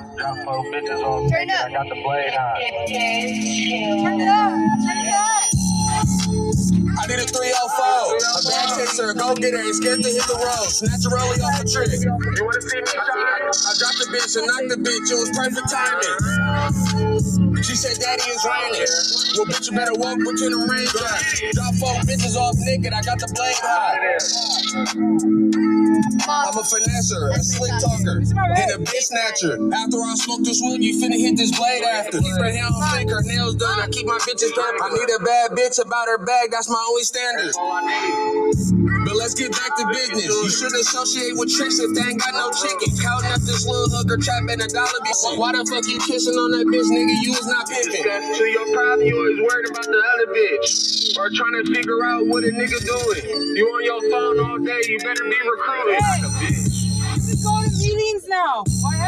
Got 4 bitches on me. I got the blade hot. Turn it up. Turn it up. I did a 304. A bad chaser, go get her, ain't scared to hit the road. Snatch a rollie off a trick. You wanna see me shine? I dropped the bitch and knocked the bitch, it was perfect timing. She said, Daddy, it's raining. Well, bitch, you better walk between the raindrops. Drop 4 bitches off naked, I got the blade hot. I'm a finesser, a slick talker, and a bitch snatcher. After I smoke this wood, you finna hit this blade after. Keep her hair on flick, her nails done, I keep my bitches purple. I need a bad bitch about her bag, that's my only standard. But let's get back to business. You shouldn't associate with tricks if they ain't got no chicken. Counting up this little hooker trap and $1 be sick. Why the fuck you kissing on that bitch, nigga? You was not pimping. To your problem, you always worried about the other bitch. Or trying to figure out what a nigga doing. You on your phone all day, you better be recruited. Hey, you can go to meetings now. Why